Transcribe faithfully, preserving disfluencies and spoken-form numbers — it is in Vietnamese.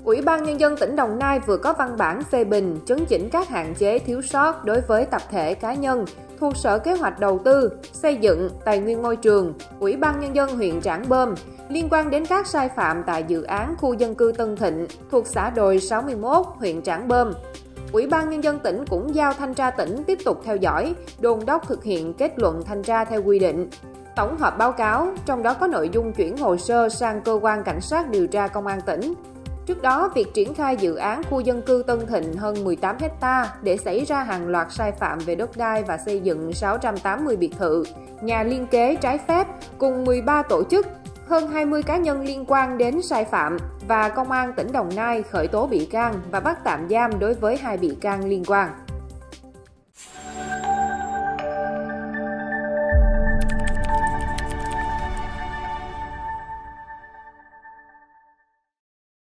Ủy ban Nhân dân tỉnh Đồng Nai vừa có văn bản phê bình, chấn chỉnh các hạn chế thiếu sót đối với tập thể cá nhân thuộc Sở Kế hoạch Đầu tư, Xây dựng, Tài nguyên Môi trường, Ủy ban Nhân dân huyện Trảng Bom liên quan đến các sai phạm tại dự án khu dân cư Tân Thịnh thuộc xã Đồi sáu mươi mốt, huyện Trảng Bom. Ủy ban Nhân dân tỉnh cũng giao Thanh tra tỉnh tiếp tục theo dõi, đôn đốc thực hiện kết luận thanh tra theo quy định. Tổng hợp báo cáo, trong đó có nội dung chuyển hồ sơ sang Cơ quan Cảnh sát điều tra Công an tỉnh. Trước đó, việc triển khai dự án khu dân cư Tân Thịnh hơn mười tám héc ta để xảy ra hàng loạt sai phạm về đất đai và xây dựng sáu trăm tám mươi biệt thự, nhà liên kế trái phép cùng mười ba tổ chức, hơn hai mươi cá nhân liên quan đến sai phạm và Công an tỉnh Đồng Nai khởi tố bị can và bắt tạm giam đối với hai bị can liên quan.